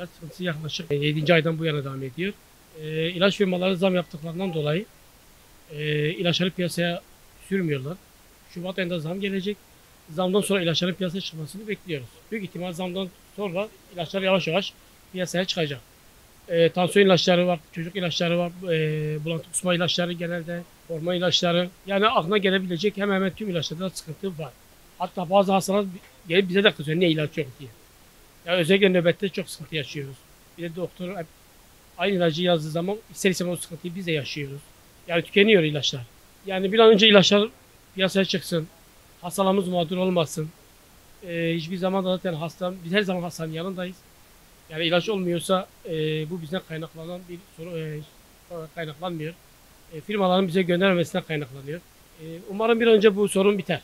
İlaç sıkıntısı yaklaşık 7. aydan bu yana devam ediyor. İlaç firmaları zam yaptıklarından dolayı ilaçları piyasaya sürmüyorlar. Şubat ayında zam gelecek. Zamdan sonra ilaçların piyasaya çıkmasını bekliyoruz. Büyük ihtimal zamdan sonra ilaçlar yavaş yavaş piyasaya çıkacak. Tansiyon ilaçları var, çocuk ilaçları var, bulantı kusma ilaçları genelde, hormon ilaçları. Yani aklına gelebilecek hemen hemen tüm ilaçlarda sıkıntı var. Hatta bazı hastalar gelip bize de kızıyor, niye ilaç yok diye. Yani özellikle nöbette çok sıkıntı yaşıyoruz. Bir de doktor aynı ilacı yazdığı zaman ister istemez o sıkıntıyı biz de yaşıyoruz. Yani tükeniyor ilaçlar. Yani bir an önce ilaçlar piyasaya çıksın. Hastalarımız mağdur olmasın. Hiçbir zaman da zaten biz her zaman hastanın yanındayız. Yani ilaç olmuyorsa bu bizden kaynaklanan bir sorun kaynaklanmıyor. Firmaların bize göndermemesinden kaynaklanıyor. Umarım bir an önce bu sorun biter.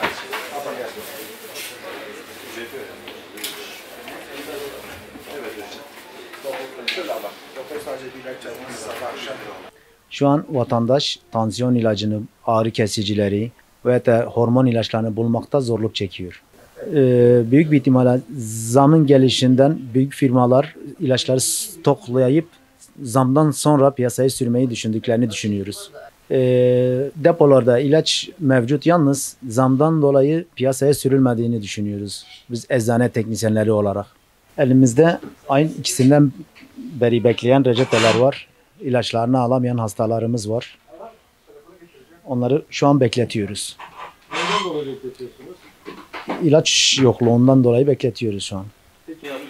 Şu an vatandaş tansiyon ilacını, ağrı kesicileri ve de hormon ilaçlarını bulmakta zorluk çekiyor. Büyük bir ihtimalle zamın gelişinden büyük firmalar ilaçları stoklayıp zamdan sonra piyasaya sürmeyi düşündüklerini düşünüyoruz. Depolarda ilaç mevcut, yalnız zamdan dolayı piyasaya sürülmediğini düşünüyoruz biz eczane teknisyenleri olarak. Elimizde aynı ikisinden beri bekleyen reçeteler var. İlaçlarını alamayan hastalarımız var. Onları şu an bekletiyoruz. Neden dolayı bekletiyorsunuz? İlaç yokluğundan dolayı bekletiyoruz şu an. Peki